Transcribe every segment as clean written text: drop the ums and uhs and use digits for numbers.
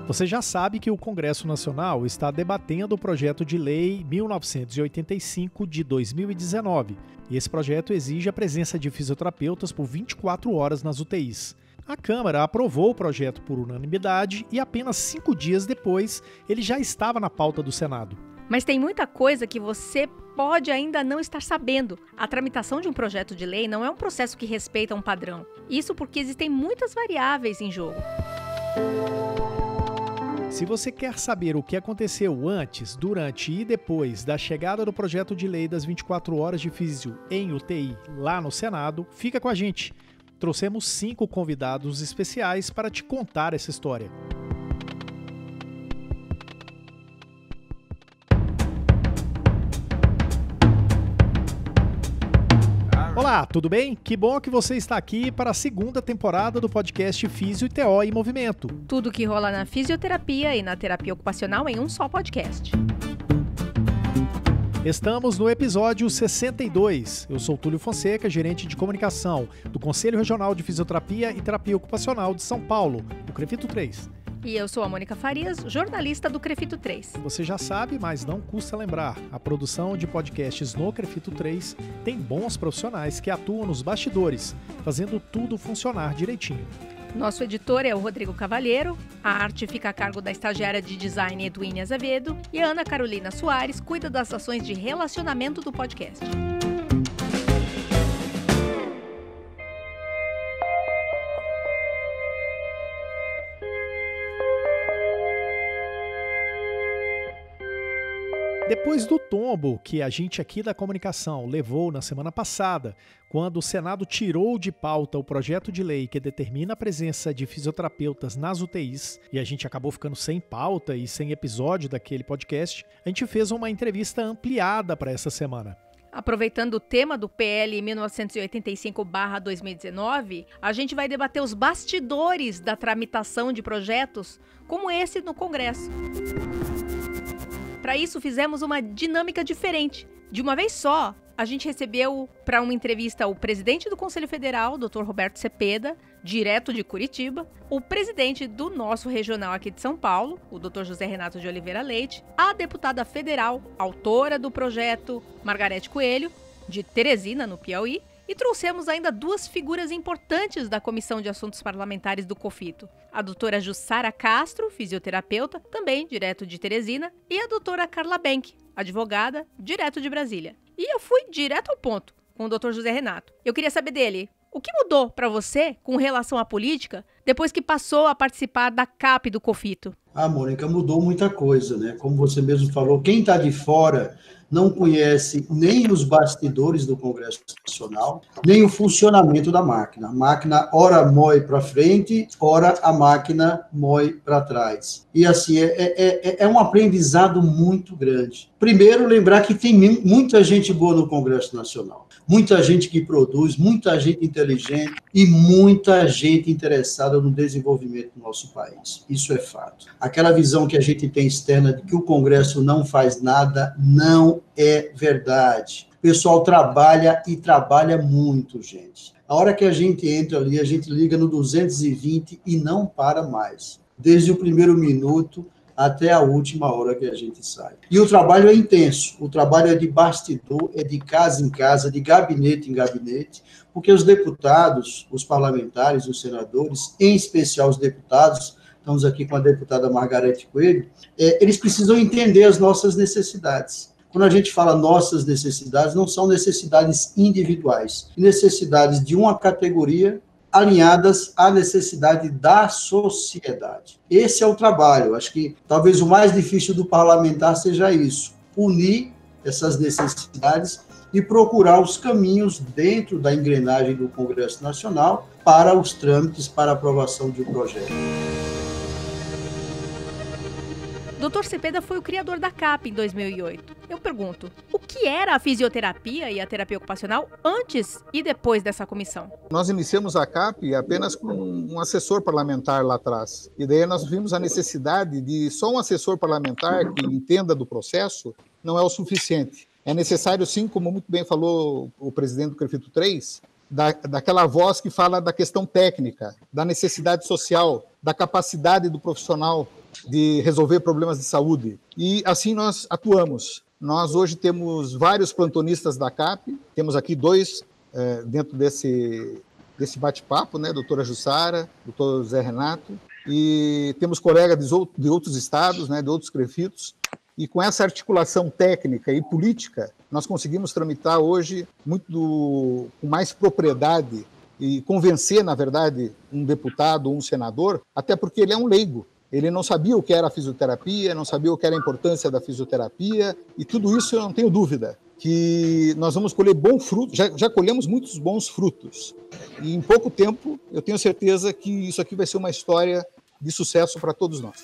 Você já sabe que o Congresso Nacional está debatendo o projeto de lei 1985 de 2019, e esse projeto exige a presença de fisioterapeutas por 24 horas nas UTIs. A Câmara aprovou o projeto por unanimidade e apenas 5 dias depois ele já estava na pauta do Senado. Mas tem muita coisa que você pode ainda não estar sabendo. A tramitação de um projeto de lei não é um processo que respeita um padrão. Isso porque existem muitas variáveis em jogo. Se você quer saber o que aconteceu antes, durante e depois da chegada do projeto de lei das 24 horas de físio em UTI lá no Senado, fica com a gente. Trouxemos 5 convidados especiais para te contar essa história. Olá, tudo bem? Que bom que você está aqui para a segunda temporada do podcast Físio e TO em Movimento. Tudo que rola na fisioterapia e na terapia ocupacional em um só podcast. Estamos no episódio 62. Eu sou Túlio Fonseca, gerente de comunicação do Conselho Regional de Fisioterapia e Terapia Ocupacional de São Paulo, do CREFITO 3. E eu sou a Mônica Farias, jornalista do CREFITO 3. Você já sabe, mas não custa lembrar. A produção de podcasts no CREFITO 3 tem bons profissionais que atuam nos bastidores, fazendo tudo funcionar direitinho. Nosso editor é o Rodrigo Cavalheiro, a arte fica a cargo da estagiária de design Edwine Azevedo e a Ana Carolina Soares cuida das ações de relacionamento do podcast. Depois do tombo que a gente aqui da comunicação levou na semana passada, quando o Senado tirou de pauta o projeto de lei que determina a presença de fisioterapeutas nas UTIs, e a gente acabou ficando sem pauta e sem episódio daquele podcast, a gente fez uma entrevista ampliada para essa semana. Aproveitando o tema do PL 1985/2019, a gente vai debater os bastidores da tramitação de projetos como esse no Congresso. Para isso, fizemos uma dinâmica diferente. De uma vez só, a gente recebeu para uma entrevista o presidente do Conselho Federal, Dr. Roberto Cepeda, direto de Curitiba, o presidente do nosso regional aqui de São Paulo, o Dr. José Renato de Oliveira Leite, a deputada federal, autora do projeto, Margarete Coelho, de Teresina, no Piauí, e trouxemos ainda 2 figuras importantes da Comissão de Assuntos Parlamentares do COFITO. A doutora Jussara Castro, fisioterapeuta, também direto de Teresina, e a doutora Carla Benck, advogada, direto de Brasília. E eu fui direto ao ponto com o Dr. José Renato. Eu queria saber dele, o que mudou para você com relação à política depois que passou a participar da CAP do COFITO? Mônica, mudou muita coisa, né? Como você mesmo falou, quem está de fora não conhece nem os bastidores do Congresso Nacional, nem o funcionamento da máquina. A máquina, ora moe para frente, ora a máquina moe para trás. E assim, é um aprendizado muito grande. Primeiro, lembrar que tem muita gente boa no Congresso Nacional. Muita gente que produz, muita gente inteligente e muita gente interessada no desenvolvimento do nosso país. Isso é fato. Aquela visão que a gente tem externa de que o Congresso não faz nada, não é verdade. O pessoal trabalha e trabalha muito, gente. A hora que a gente entra ali, a gente liga no 220 e não para mais. Desde o primeiro minuto até a última hora que a gente sai. E o trabalho é intenso, o trabalho é de bastidor, é de casa em casa, de gabinete em gabinete, porque os deputados, os parlamentares, os senadores, em especial os deputados, estamos aqui com a deputada Margarete Coelho, eles precisam entender as nossas necessidades. Quando a gente fala nossas necessidades, não são necessidades individuais, necessidades de uma categoria alinhadas à necessidade da sociedade. Esse é o trabalho. Acho que talvez o mais difícil do parlamentar seja isso, unir essas necessidades e procurar os caminhos dentro da engrenagem do Congresso Nacional para os trâmites, para a aprovação de um projeto. Dr. Cepeda foi o criador da CAP em 2008. Eu pergunto, o que era a fisioterapia e a terapia ocupacional antes e depois dessa comissão? Nós iniciamos a CAP apenas com um assessor parlamentar lá atrás. E daí nós vimos a necessidade de só um assessor parlamentar que entenda do processo não é o suficiente. É necessário, sim, como muito bem falou o presidente do CREFITO 3, daquela voz que fala da questão técnica, da necessidade social, da capacidade do profissional de resolver problemas de saúde. E assim nós atuamos. Nós hoje temos vários plantonistas da CAP, temos aqui 2 dentro desse bate-papo, né? Doutora Jussara, doutor Zé Renato, e temos colegas de outros estados, né? De outros prefeitos, e com essa articulação técnica e política, nós conseguimos tramitar hoje com mais propriedade e convencer, na verdade, um deputado ou um senador, até porque ele é um leigo. Ele não sabia o que era a fisioterapia, não sabia o que era a importância da fisioterapia, e tudo isso eu não tenho dúvida que nós vamos colher bom fruto, já colhemos muitos bons frutos. E em pouco tempo, eu tenho certeza que isso aqui vai ser uma história de sucesso para todos nós.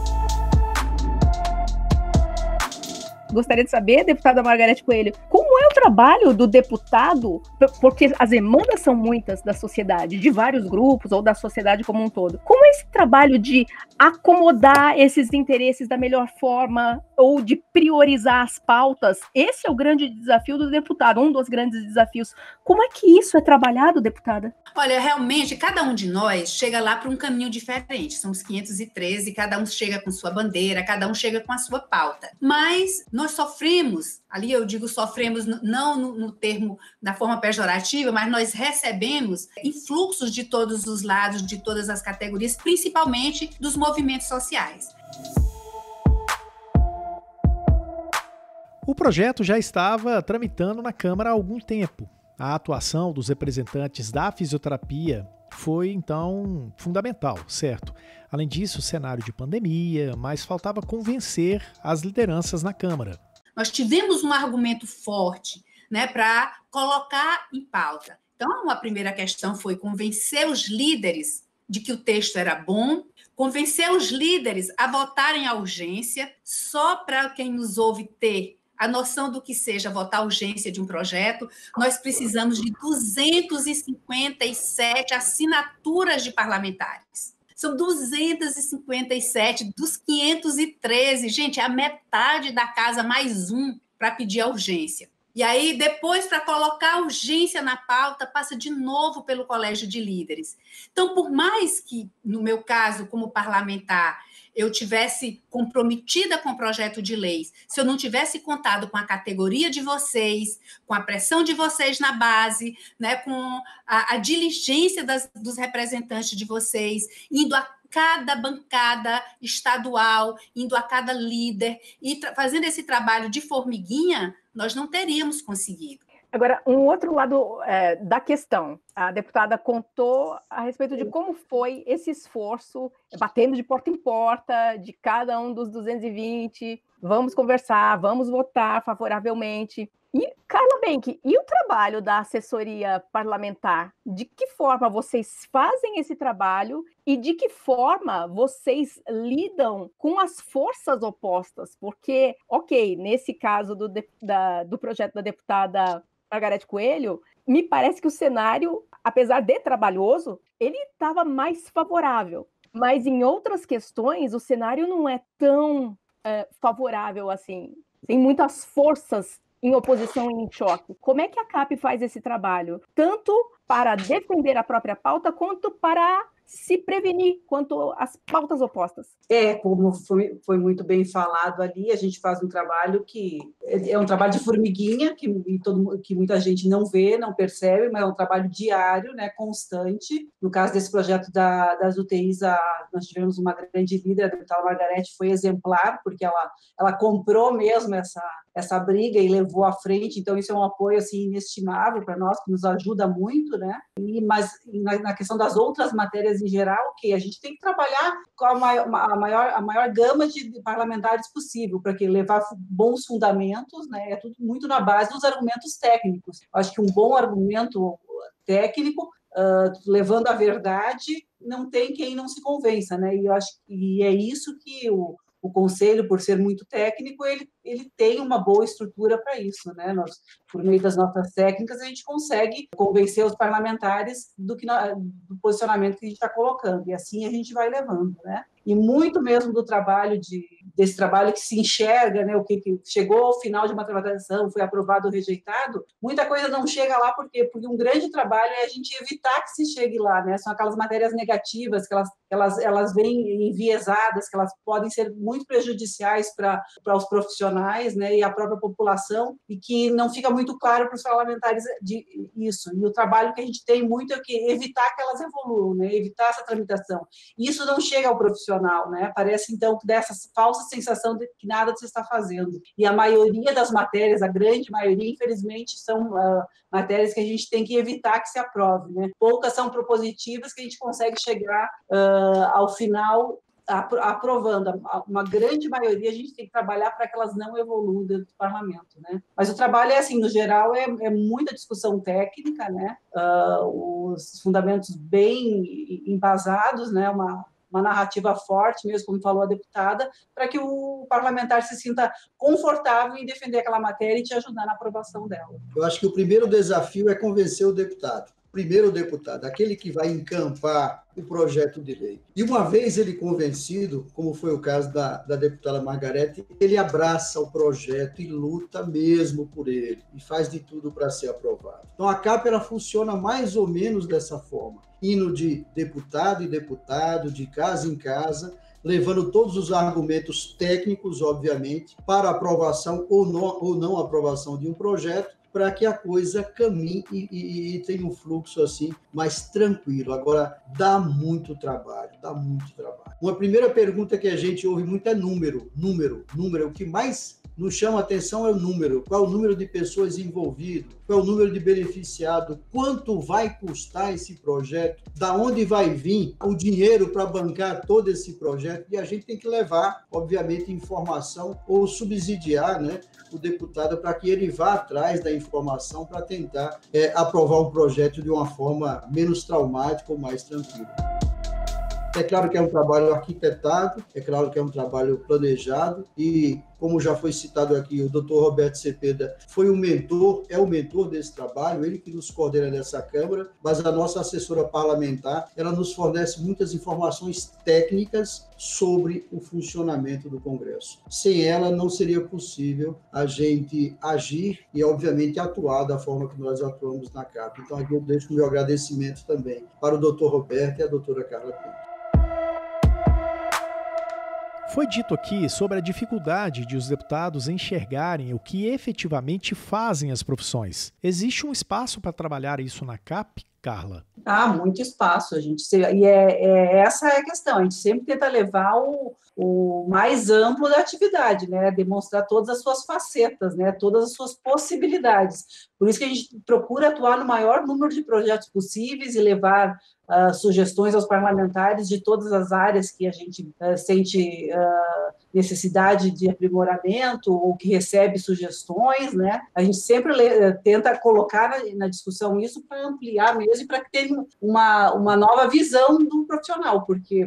Gostaria de saber, deputada Margarete Coelho, como é o trabalho do deputado, porque as demandas são muitas da sociedade, de vários grupos ou da sociedade como um todo. Como é esse trabalho de acomodar esses interesses da melhor forma ou de priorizar as pautas? Esse é o grande desafio do deputado, um dos grandes desafios. Como é que isso é trabalhado, deputada? Olha, realmente, cada um de nós chega lá para um caminho diferente. Somos 513, cada um chega com sua bandeira, cada um chega com a sua pauta. Mas nós sofremos, ali eu digo sofremos não no termo, da forma pejorativa, mas nós recebemos influxos de todos os lados, de todas as categorias, principalmente dos movimentos sociais. O projeto já estava tramitando na Câmara há algum tempo. A atuação dos representantes da fisioterapia foi, então, fundamental, certo? Além disso, o cenário de pandemia, mas faltava convencer as lideranças na Câmara. Nós tivemos um argumento forte, né, para colocar em pauta. Então, a primeira questão foi convencer os líderes de que o texto era bom, convencer os líderes a votarem a urgência, só para quem nos ouve ter a noção do que seja votar a urgência de um projeto. Nós precisamos de 257 assinaturas de parlamentares. São 257 dos 513. Gente, é a metade da casa mais um para pedir a urgência. E aí, depois, para colocar a urgência na pauta, passa de novo pelo Colégio de Líderes. Então, por mais que, no meu caso, como parlamentar, eu tivesse comprometida com o projeto de leis, se eu não tivesse contado com a categoria de vocês, com a pressão de vocês na base, né, com a diligência dos representantes de vocês, indo a cada bancada estadual, indo a cada líder e fazendo esse trabalho de formiguinha, nós não teríamos conseguido. Agora, um outro lado da questão. A deputada contou a respeito de como foi esse esforço, batendo de porta em porta, de cada um dos 220. Vamos conversar, vamos votar favoravelmente. E, Carla Benck, e o trabalho da assessoria parlamentar? De que forma vocês fazem esse trabalho e de que forma vocês lidam com as forças opostas? Porque, ok, nesse caso do projeto da deputada Margarete Coelho, me parece que o cenário, apesar de trabalhoso, ele estava mais favorável. Mas em outras questões, o cenário não é tão favorável assim. Tem muitas forças em oposição e em choque. Como é que a CAP faz esse trabalho? Tanto para defender a própria pauta, quanto para se prevenir quanto às pautas opostas. Como foi muito bem falado ali, a gente faz um trabalho que é um trabalho de formiguinha, que muita gente não vê, não percebe, mas é um trabalho diário, né, constante. No caso desse projeto das UTIs, nós tivemos uma grande líder, a deputada Margarete foi exemplar, porque ela comprou mesmo essa briga e levou à frente, então isso é um apoio assim, inestimável para nós, que nos ajuda muito, né? Mas na questão das outras matérias em geral, que a gente tem que trabalhar com a maior gama de parlamentares possível, para que levar bons fundamentos, né? É tudo muito na base dos argumentos técnicos. Acho que um bom argumento técnico, levando a verdade, não tem quem não se convença, né? E é isso que o Conselho, por ser muito técnico, ele tem uma boa estrutura para isso, né? Nós, por meio das nossas técnicas, a gente consegue convencer os parlamentares do posicionamento que a gente está colocando, e assim a gente vai levando, né? E muito mesmo do trabalho desse trabalho que se enxerga, né, o que chegou ao final de uma tramitação, foi aprovado ou rejeitado, muita coisa não chega lá, porque um grande trabalho é a gente evitar que se chegue lá, né? São aquelas matérias negativas que elas vêm enviesadas, que elas podem ser muito prejudiciais para os profissionais, né, e a própria população, e que não fica muito claro para os parlamentares isso. E o trabalho que a gente tem muito é evitar que elas evoluam, né, evitar essa tramitação. E isso não chega ao profissional, né? Parece, então, dessa falsa sensação de que nada se está fazendo. E a maioria das matérias, a grande maioria, infelizmente, são matérias que a gente tem que evitar que se aprove, né? Poucas são propositivas que a gente consegue chegar ao final aprovando. Uma grande maioria a gente tem que trabalhar para que elas não evoluam dentro do parlamento, né? Mas o trabalho é assim, no geral, é muita discussão técnica, né? Os fundamentos bem embasados, né? Uma narrativa forte, mesmo como falou a deputada, para que o parlamentar se sinta confortável em defender aquela matéria e te ajudar na aprovação dela. Eu acho que o primeiro desafio é convencer o deputado. Primeiro o deputado, aquele que vai encampar o projeto de lei. E uma vez ele convencido, como foi o caso da deputada Margarete, ele abraça o projeto e luta mesmo por ele, e faz de tudo para ser aprovado. Então a CAP ela funciona mais ou menos dessa forma, indo de deputado em deputado, de casa em casa, levando todos os argumentos técnicos, obviamente, para aprovação ou não aprovação de um projeto, para que a coisa caminhe e tenha um fluxo assim mais tranquilo. Agora, dá muito trabalho. Uma primeira pergunta que a gente ouve muito é número. O que mais nos chama a atenção é o número. Qual é o número de pessoas envolvidas? Qual é o número de beneficiados? Quanto vai custar esse projeto? Da onde vai vir o dinheiro para bancar todo esse projeto? E a gente tem que levar, obviamente, informação ou subsidiar, né, o deputado para que ele vá atrás da informação para tentar aprovar um projeto de uma forma menos traumática ou mais tranquila. É claro que é um trabalho arquitetado, é claro que é um trabalho planejado e, como já foi citado aqui, o Dr. Roberto Cepeda foi o mentor, é o mentor desse trabalho, ele que nos coordena nessa Câmara, mas a nossa assessora parlamentar, ela nos fornece muitas informações técnicas sobre o funcionamento do Congresso. Sem ela, não seria possível a gente agir e, obviamente, atuar da forma que nós atuamos na CAP. Então, aqui eu deixo o meu agradecimento também para o Dr. Roberto e a doutora Carla Pinto. Foi dito aqui sobre a dificuldade de os deputados enxergarem o que efetivamente fazem as profissões. Existe um espaço para trabalhar isso na CAP, Carla? Muito espaço, essa é a questão, a gente sempre tenta levar o mais amplo da atividade, né, demonstrar todas as suas facetas, né, todas as suas possibilidades, por isso que a gente procura atuar no maior número de projetos possíveis e levar sugestões aos parlamentares de todas as áreas que a gente sente necessidade de aprimoramento ou que recebe sugestões, né? A gente sempre tenta colocar na discussão isso para ampliar mesmo e para que tenha uma nova visão do profissional, porque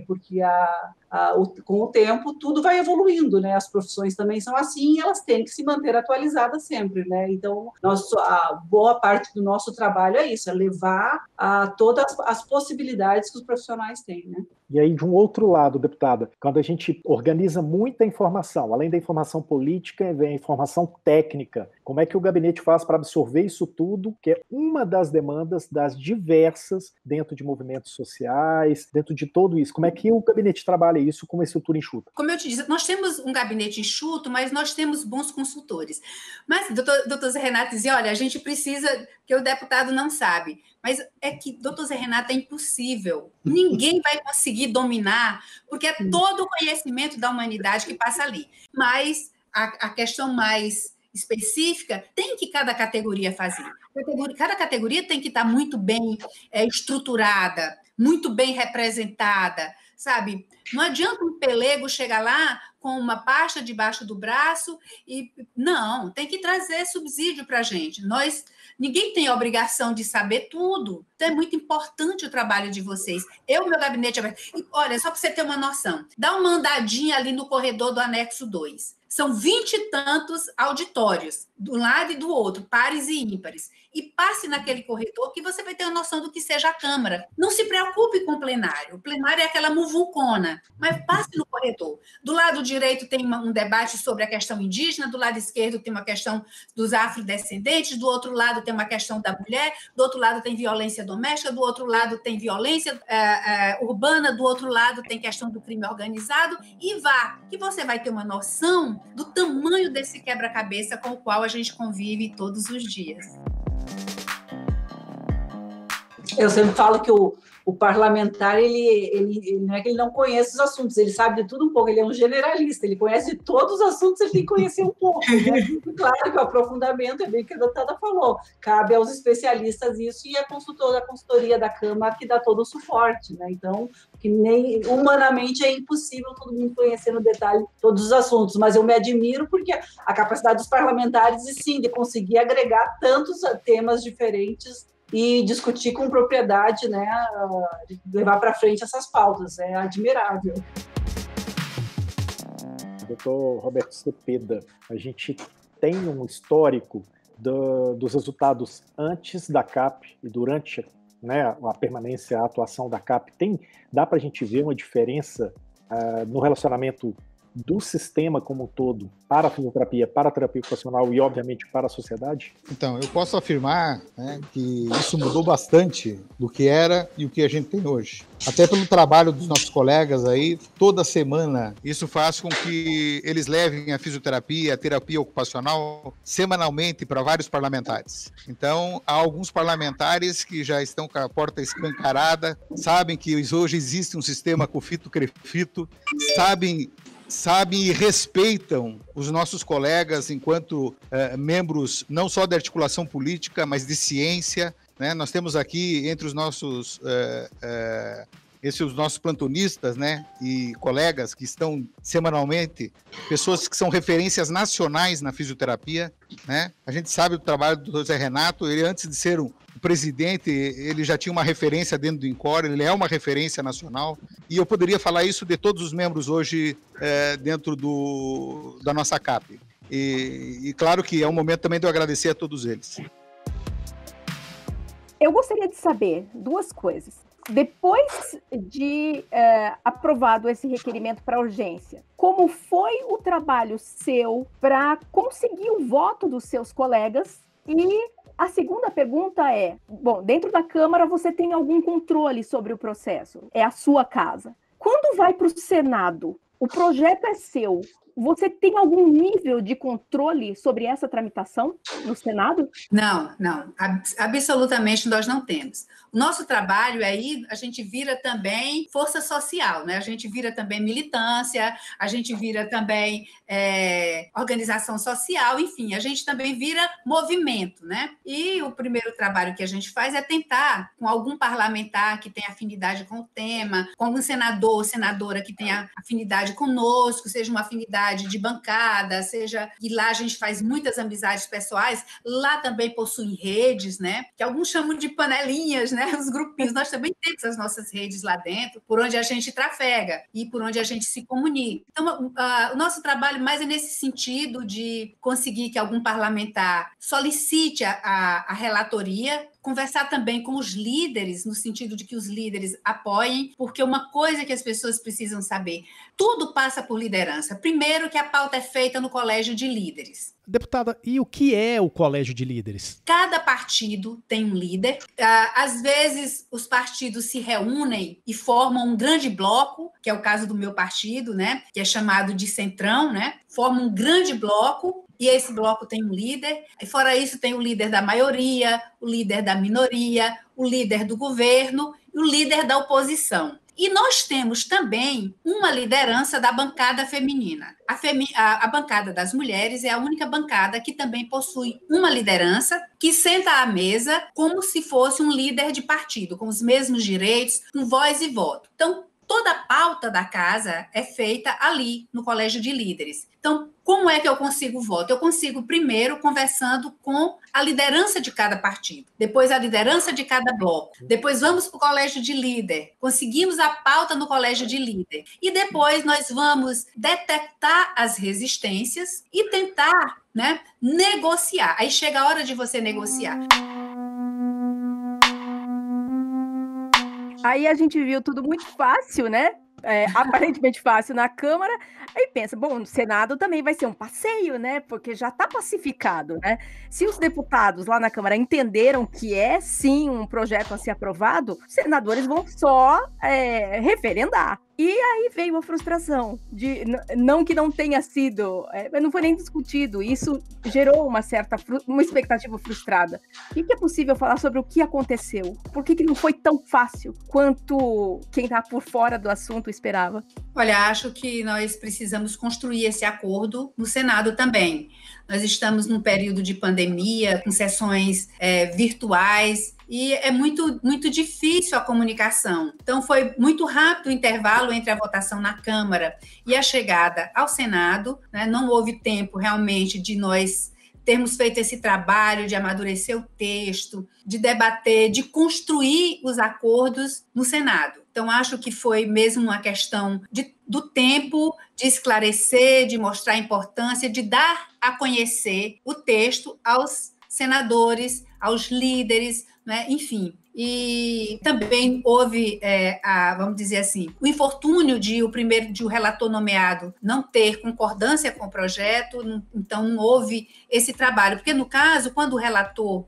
com o tempo tudo vai evoluindo, né? As profissões também são assim e elas têm que se manter atualizadas sempre, né? Então, a boa parte do nosso trabalho é isso, é levar todas as possibilidades que os profissionais têm, né? E aí, de um outro lado, deputada, quando a gente organiza muita informação, além da informação política, vem a informação técnica. Como é que o gabinete faz para absorver isso tudo, que é uma das demandas das diversas dentro de movimentos sociais, dentro de tudo isso? Como é que o gabinete trabalha isso com uma estrutura enxuta? Como eu te disse, nós temos um gabinete enxuto, mas nós temos bons consultores. Mas doutor Zé Renato dizia, olha, a gente precisa, que o deputado não sabe, mas é que, doutor Zé Renato, é impossível. Ninguém vai conseguir dominar, porque é todo o conhecimento da humanidade que passa ali. Mas a questão mais específica tem que cada categoria fazer. Cada categoria tem que estar muito bem estruturada, muito bem representada, sabe? Não adianta um pelego chegar lá com uma pasta debaixo do braço e... Não, tem que trazer subsídio para a gente. Ninguém tem a obrigação de saber tudo. Então, é muito importante o trabalho de vocês. Meu gabinete... Olha, só para você ter uma noção, dá uma andadinha ali no corredor do anexo 2. São 20 e tantos auditórios, do lado e do outro, pares e ímpares. e passe naquele corredor que você vai ter uma noção do que seja a Câmara. Não se preocupe com o plenário. O plenário é aquela muvucona, mas passe no corredor. Do lado direito tem um debate sobre a questão indígena, do lado esquerdo tem uma questão dos afrodescendentes, do outro lado tem uma questão da mulher, do outro lado tem violência doméstica, do outro lado tem violência urbana, do outro lado tem questão do crime organizado, e vá, que você vai ter uma noção do tamanho desse quebra-cabeça com o qual a gente convive todos os dias. Eu sempre falo que o parlamentar, ele não é que ele não conhece os assuntos, ele sabe de tudo um pouco, ele é um generalista, ele conhece de todos os assuntos, ele tem que conhecer um pouco. Né? Claro que o aprofundamento é bem o que a doutora falou, cabe aos especialistas isso, e a consultoria da Câmara que dá todo o suporte. Né? Então, que nem humanamente é impossível todo mundo conhecer no detalhe todos os assuntos, mas eu me admiro porque a capacidade dos parlamentares, sim, de conseguir agregar tantos temas diferentes e discutir com propriedade, né, levar para frente essas pautas, é admirável. Doutor Roberto Cepeda, a gente tem um histórico dos resultados antes da CAP e durante, né, a permanência, a atuação da CAP. Dá para a gente ver uma diferença no relacionamento do sistema como um todo para a fisioterapia, para a terapia ocupacional e, obviamente, para a sociedade? Então, eu posso afirmar, né, que isso mudou bastante do que era e o que a gente tem hoje. Até pelo trabalho dos nossos colegas aí, toda semana, isso faz com que eles levem a fisioterapia, a terapia ocupacional, semanalmente para vários parlamentares. Então, há alguns parlamentares que já estão com a porta escancarada, sabem que hoje existe um sistema COFITO-CREFITO, sabem e respeitam os nossos colegas enquanto membros não só da articulação política, mas de ciência. Né? Nós temos aqui entre os nossos os nossos plantonistas, né, e colegas que estão semanalmente, pessoas que são referências nacionais na fisioterapia. Né? A gente sabe do trabalho do Dr. Zé Renato, ele antes de ser o presidente, ele já tinha uma referência dentro do INCOR, ele é uma referência nacional, e eu poderia falar isso de todos os membros hoje dentro da nossa CAP. E claro que é um momento também de eu agradecer a todos eles. Eu gostaria de saber duas coisas. Depois de aprovado esse requerimento para urgência, como foi o trabalho seu para conseguir o voto dos seus colegas? E a segunda pergunta é, bom, dentro da Câmara você tem algum controle sobre o processo, é a sua casa. Quando vai para o Senado, o projeto é seu, você tem algum nível de controle sobre essa tramitação no Senado? Não, absolutamente nós não temos. O nosso trabalho aí, a gente vira também força social, né? A gente vira também militância, a gente vira também organização social, enfim, a gente também vira movimento, né? E o primeiro trabalho que a gente faz é tentar, com algum parlamentar que tenha afinidade com o tema, com algum senador ou senadora que tenha afinidade conosco, seja uma afinidade de bancada, seja, e lá a gente faz muitas amizades pessoais, lá também possuem redes, né, que alguns chamam de panelinhas, né, os grupinhos, nós também temos as nossas redes lá dentro, por onde a gente trafega e por onde a gente se comunica. Então, o nosso trabalho mais é nesse sentido de conseguir que algum parlamentar solicite a relatoria, conversar também com os líderes, no sentido de que os líderes apoiem, porque uma coisa que as pessoas precisam saber, tudo passa por liderança. Primeiro que a pauta é feita no colégio de líderes. Deputada, e o que é o colégio de líderes? Cada partido tem um líder. Às vezes, os partidos se reúnem e formam um grande bloco, que é o caso do meu partido, né, que é chamado de Centrão, né, forma um grande bloco, e esse bloco tem um líder, e fora isso tem o líder da maioria, o líder da minoria, o líder do governo e o líder da oposição. E nós temos também uma liderança da bancada feminina. A bancada das mulheres é a única bancada que também possui uma liderança que senta à mesa como se fosse um líder de partido, com os mesmos direitos, com voz e voto. Então, toda a pauta da casa é feita ali, no Colégio de Líderes. Então, como é que eu consigo voto? Eu consigo primeiro conversando com a liderança de cada partido, depois a liderança de cada bloco, depois vamos para o Colégio de Líder, conseguimos a pauta no Colégio de Líder, e depois nós vamos detectar as resistências e tentar, né, negociar. Aí chega a hora de você negociar. Aí a gente viu tudo muito fácil, né? Aparentemente fácil na Câmara, aí pensa, bom, no Senado também vai ser um passeio, né? Porque já está pacificado, né? Se os deputados lá na Câmara entenderam que é sim um projeto a ser aprovado, os senadores vão só referendar. E aí veio a frustração, não que não tenha sido, não foi nem discutido, isso gerou uma expectativa frustrada. O que é possível falar sobre o que aconteceu? Por que não foi tão fácil quanto quem está por fora do assunto esperava? Olha, acho que nós precisamos construir esse acordo no Senado também. Nós estamos num período de pandemia, com sessões virtuais, e é muito, muito difícil a comunicação. Então, foi muito rápido o intervalo entre a votação na Câmara e a chegada ao Senado, né? Não houve tempo, realmente, de nós termos feito esse trabalho de amadurecer o texto, de debater, de construir os acordos no Senado. Então, acho que foi mesmo uma questão do tempo, de esclarecer, de mostrar a importância, de dar a conhecer o texto aos senadores, aos líderes, né? Enfim. E também houve, vamos dizer assim, o infortúnio de o relator nomeado não ter concordância com o projeto, então não houve esse trabalho. Porque, no caso, quando o relator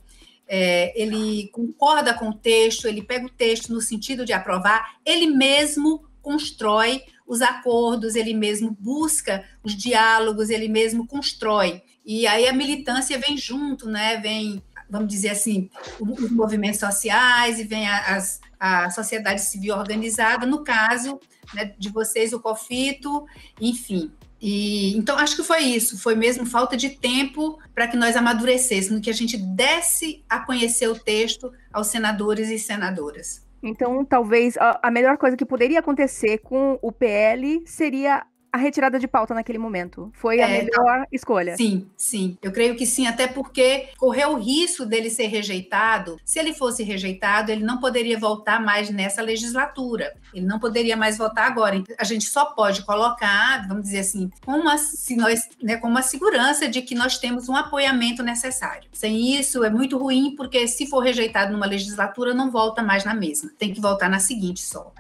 ele concorda com o texto, ele pega o texto no sentido de aprovar, ele mesmo constrói os acordos, ele mesmo busca os diálogos, ele mesmo constrói. E aí a militância vem junto, né? Vem, vamos dizer assim, os movimentos sociais e vem a sociedade civil organizada, no caso, né, de vocês, o COFITO, enfim. Então, acho que foi isso, foi mesmo falta de tempo para que nós amadurecêssemos, que a gente desse a conhecer o texto aos senadores e senadoras. Então, talvez a melhor coisa que poderia acontecer com o PL seria a retirada de pauta naquele momento. Foi a melhor escolha. Sim. Eu creio que sim, até porque correu o risco dele ser rejeitado. Se ele fosse rejeitado, ele não poderia voltar mais nessa legislatura. Ele não poderia mais votar agora. A gente só pode colocar, vamos dizer assim, com uma segurança de que nós temos um apoiamento necessário. Sem isso, é muito ruim, porque se for rejeitado numa legislatura, não volta mais na mesma. Tem que voltar na seguinte só.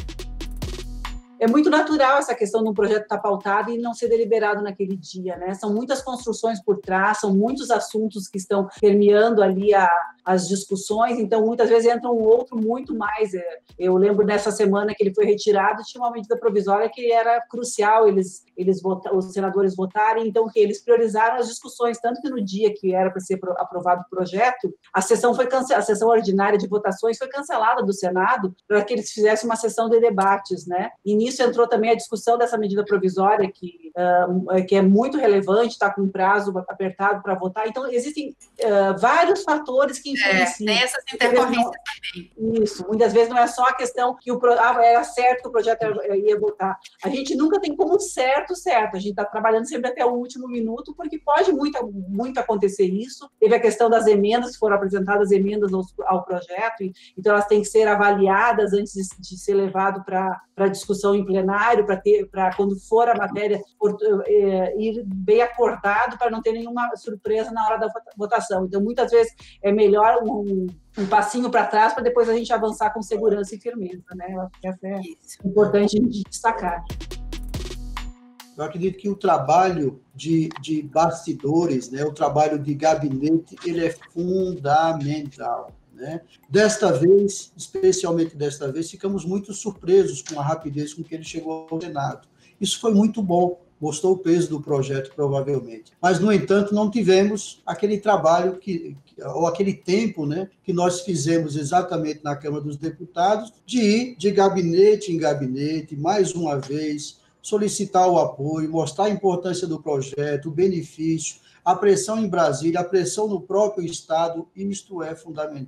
É muito natural essa questão de um projeto estar pautado e não ser deliberado naquele dia, né? São muitas construções por trás, são muitos assuntos que estão permeando ali as discussões, então muitas vezes entra um outro muito mais. Eu lembro nessa semana que ele foi retirado, tinha uma medida provisória que era crucial os senadores votarem, então que eles priorizaram as discussões, tanto que no dia que era para ser aprovado o projeto, a sessão ordinária de votações foi cancelada do Senado para que eles fizessem uma sessão de debates, né? E nisso entrou também a discussão dessa medida provisória que é muito relevante, está com um prazo apertado para votar. Então, existem vários fatores que influenciam. Tem essas intercorrências também. Isso, muitas vezes não é só a questão que era certo que o projeto ia votar. A gente nunca tem como certo. A gente está trabalhando sempre até o último minuto, porque pode muito acontecer isso. Teve a questão das emendas, foram apresentadas emendas ao projeto, então elas têm que ser avaliadas antes de ser levado para discussão em plenário, para quando for a matéria ir bem acordado, para não ter nenhuma surpresa na hora da votação. Então, muitas vezes é melhor um passinho para trás para depois a gente avançar com segurança e firmeza, né? Eu acho que essa é importante a gente destacar. Eu acredito que o trabalho de bastidores, né, o trabalho de gabinete, ele é fundamental. Né? Desta vez, especialmente desta vez, ficamos muito surpresos com a rapidez com que ele chegou ao Senado. Isso foi muito bom, mostrou o peso do projeto, provavelmente. Mas, no entanto, não tivemos aquele trabalho ou aquele tempo, né, que nós fizemos exatamente na Câmara dos Deputados, de ir de gabinete em gabinete, mais uma vez, solicitar o apoio, mostrar a importância do projeto, o benefício, a pressão em Brasília, a pressão no próprio Estado, isto é fundamental.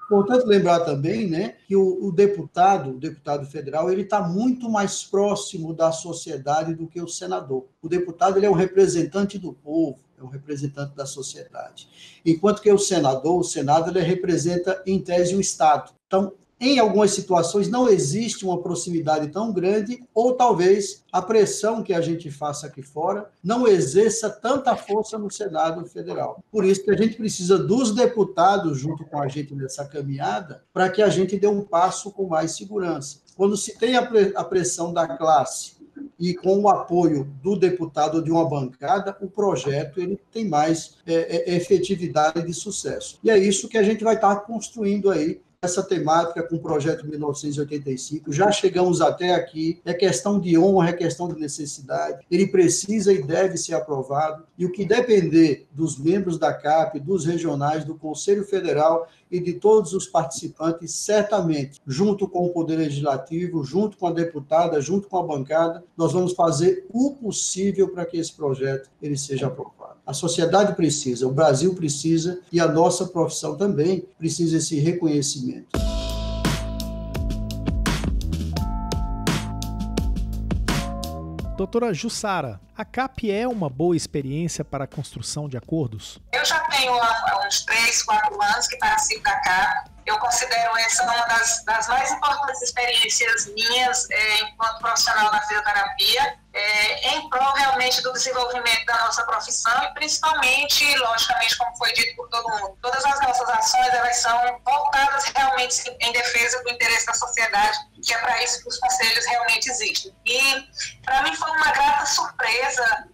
Importante lembrar também, né, que o deputado federal, ele está muito mais próximo da sociedade do que o senador. O deputado, ele é um representante do povo, é um representante da sociedade. Enquanto que o Senado, ele representa, em tese, o Estado. Então, em algumas situações, não existe uma proximidade tão grande, ou talvez a pressão que a gente faça aqui fora não exerça tanta força no Senado Federal. Por isso que a gente precisa dos deputados junto com a gente nessa caminhada, para que a gente dê um passo com mais segurança. Quando se tem a pressão da classe e com o apoio do deputado ou de uma bancada, o projeto ele tem mais efetividade de sucesso. E é isso que a gente vai estar construindo aí, essa temática com o projeto 1985, já chegamos até aqui, é questão de honra, é questão de necessidade, ele precisa e deve ser aprovado, e o que depender dos membros da CAP, dos regionais, do Conselho Federal e de todos os participantes, certamente, junto com o Poder Legislativo, junto com a deputada, junto com a bancada, nós vamos fazer o possível para que esse projeto ele seja aprovado. A sociedade precisa, o Brasil precisa e a nossa profissão também precisa desse reconhecimento. Doutora Jussara, a CAP é uma boa experiência para a construção de acordos? Eu já tenho há uns 3, 4 anos que participo da CAP. Eu considero essa uma das mais importantes experiências minhas enquanto profissional da fisioterapia, em prol realmente do desenvolvimento da nossa profissão e principalmente, logicamente, como foi dito por todo mundo, todas as nossas ações elas são voltadas realmente em defesa do interesse da sociedade, que é para isso que os conselhos realmente existem. E para mim foi uma grata surpresa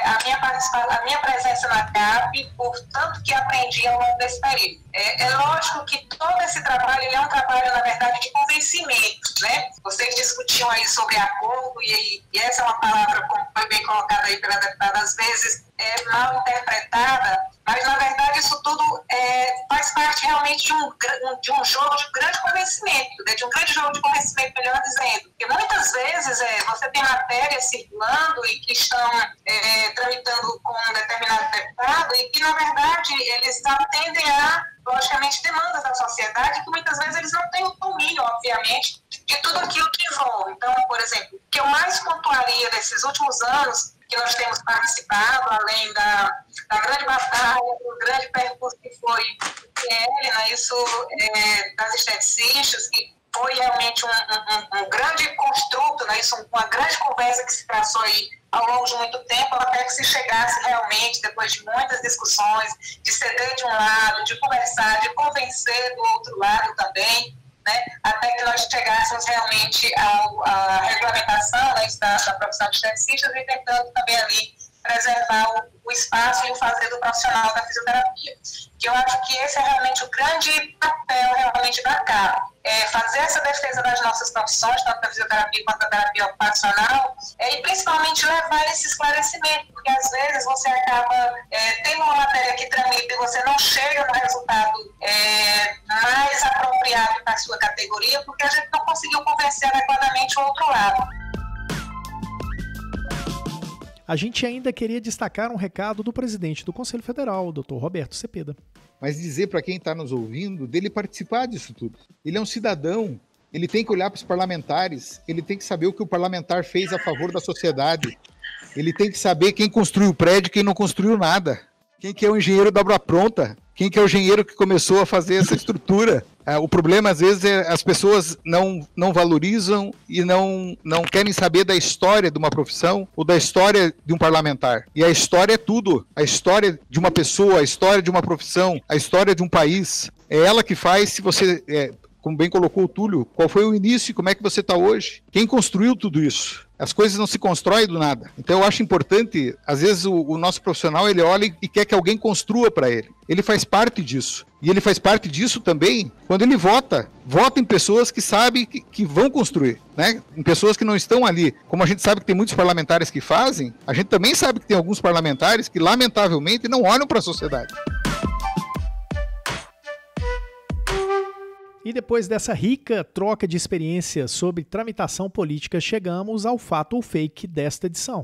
a minha presença na CAP, por tanto que aprendi ao longo desse período. É lógico que todo esse trabalho ele é um trabalho, na verdade, de convencimento, né? Vocês discutiam aí sobre acordo, e essa é uma palavra, como foi bem colocada aí pela deputada, às vezes mal interpretada, mas, na verdade, isso tudo faz parte realmente de um jogo de grande convencimento, né? De um grande jogo de convencimento, melhor dizendo. Porque muitas vezes você tem matérias circulando e que estão tramitando com um determinado deputado e que, na verdade, eles atendem a, logicamente, demandas da sociedade que muitas vezes eles não têm o domínio, obviamente, de tudo aquilo que envolve. Então, por exemplo, o que eu mais pontuaria nesses últimos anos que nós temos participado, além da grande batalha, do grande percurso que foi o PL, né, isso das esteticistas, que foi realmente um grande construto, né, isso, uma grande conversa que se traçou aí ao longo de muito tempo, até que se chegasse realmente, depois de muitas discussões, de ceder de um lado, de conversar, de convencer do outro lado também, né, até que nós chegássemos realmente à regulamentação, né, da profissão de esteticistas e tentando também ali preservar o espaço e o fazer do profissional da fisioterapia. Que eu acho que esse é realmente o grande papel realmente da CAP, fazer essa defesa das nossas profissões, tanto da fisioterapia quanto da terapia ocupacional, e principalmente levar esse esclarecimento, porque às vezes você acaba tendo uma matéria que tramita e você não chega no resultado mais apropriado para a sua categoria, porque a gente não conseguiu convencer adequadamente o outro lado. A gente ainda queria destacar um recado do presidente do Conselho Federal, o Dr. Roberto Cepeda. Mas dizer para quem está nos ouvindo, dele participar disso tudo. Ele é um cidadão, ele tem que olhar para os parlamentares, ele tem que saber o que o parlamentar fez a favor da sociedade, ele tem que saber quem construiu o prédio e quem não construiu nada, quem que é o engenheiro da obra pronta, quem que é o engenheiro que começou a fazer essa estrutura. O problema, às vezes, é as pessoas não valorizam e não querem saber da história de uma profissão ou da história de um parlamentar. E a história é tudo. A história de uma pessoa, a história de uma profissão, a história de um país. É ela que faz, se você, como bem colocou o Túlio, qual foi o início e como é que você está hoje. Quem construiu tudo isso? As coisas não se constroem do nada. Então eu acho importante, às vezes o nosso profissional, ele olha e quer que alguém construa para ele. Ele faz parte disso. E ele faz parte disso também quando ele vota. Vota em pessoas que sabem que vão construir, né? Em pessoas que não estão ali. Como a gente sabe que tem muitos parlamentares que fazem, a gente também sabe que tem alguns parlamentares que, lamentavelmente, não olham para a sociedade. E depois dessa rica troca de experiências sobre tramitação política, chegamos ao fato ou fake desta edição.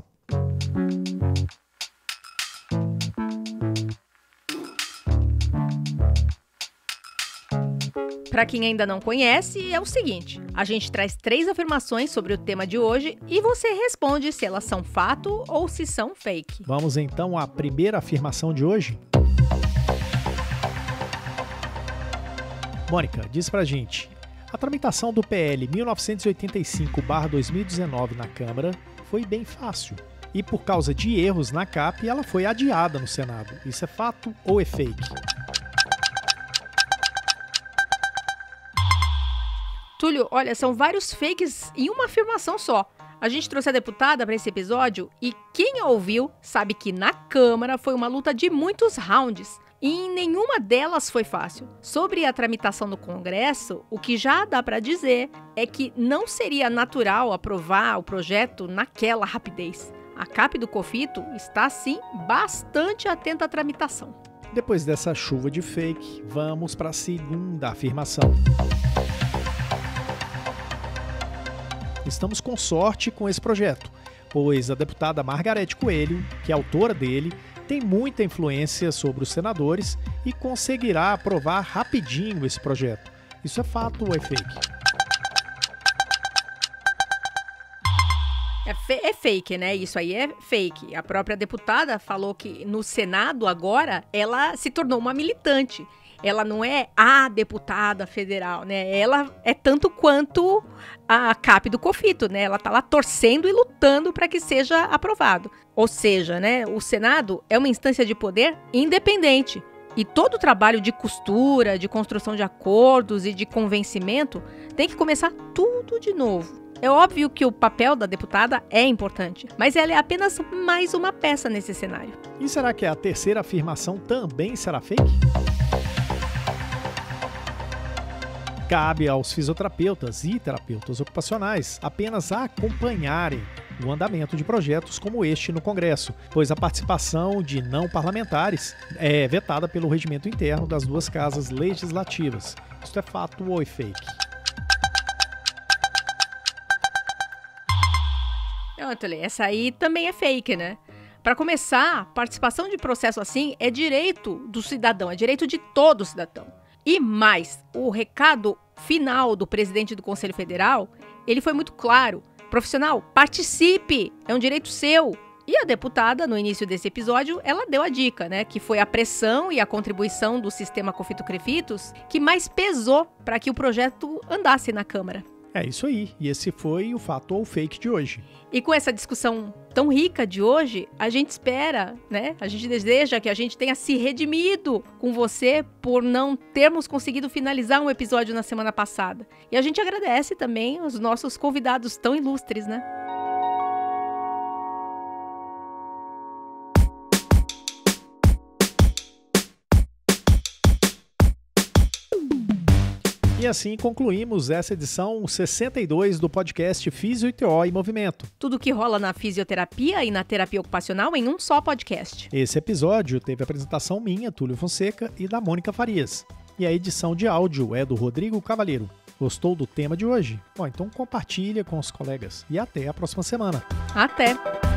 para quem ainda não conhece, é o seguinte: a gente traz 3 afirmações sobre o tema de hoje e você responde se elas são fato ou se são fake. Vamos então à primeira afirmação de hoje? Mônica, diz pra gente: a tramitação do PL 1985/2019 na Câmara foi bem fácil. E por causa de erros na CAP, ela foi adiada no Senado. Isso é fato ou é fake? Túlio, olha, são vários fakes em uma afirmação só. A gente trouxe a deputada para esse episódio e quem a ouviu sabe que na Câmara foi uma luta de muitos rounds. E em nenhuma delas foi fácil. Sobre a tramitação no Congresso, o que já dá para dizer é que não seria natural aprovar o projeto naquela rapidez. A CAP do COFITO está, sim, bastante atenta à tramitação. Depois dessa chuva de fake, vamos para a segunda afirmação. Estamos com sorte com esse projeto, pois a deputada Margarete Coelho, que é autora dele, tem muita influência sobre os senadores e conseguirá aprovar rapidinho esse projeto. Isso é fato ou é fake? É fake, né? Isso aí é fake. A própria deputada falou que no Senado agora ela se tornou uma militante. Ela não é a deputada federal, né? Ela é tanto quanto a CAP do COFITO, né? Ela tá lá torcendo e lutando para que seja aprovado. Ou seja, né? O Senado é uma instância de poder independente. E todo o trabalho de costura, de construção de acordos e de convencimento tem que começar tudo de novo. É óbvio que o papel da deputada é importante, mas ela é apenas mais uma peça nesse cenário. E será que a terceira afirmação também será fake? Cabe aos fisioterapeutas e terapeutas ocupacionais apenas acompanharem o andamento de projetos como este no Congresso, pois a participação de não parlamentares é vetada pelo regimento interno das 2 casas legislativas. Isso é fato ou é fake? Não, Antônio, essa aí também é fake, né? Para começar, participação de processo assim é direito do cidadão, é direito de todo cidadão. E mais, o recado final do presidente do Conselho Federal, ele foi muito claro. Profissional, participe, é um direito seu. E a deputada, no início desse episódio, ela deu a dica, né? Que foi a pressão e a contribuição do sistema COFITO-CREFITOS que mais pesou para que o projeto andasse na Câmara. É isso aí, e esse foi o fato ou fake de hoje. E com essa discussão tão rica de hoje, a gente espera, né? A gente deseja que a gente tenha se redimido com você por não termos conseguido finalizar um episódio na semana passada. E a gente agradece também os nossos convidados tão ilustres, né? E assim concluímos essa edição 62 do podcast Físio e TO em Movimento. Tudo que rola na fisioterapia e na terapia ocupacional em um só podcast. Esse episódio teve a apresentação minha, Túlio Fonseca, e da Mônica Farias. E a edição de áudio é do Rodrigo Cavalheiro. Gostou do tema de hoje? Bom, então compartilha com os colegas. E até a próxima semana. Até!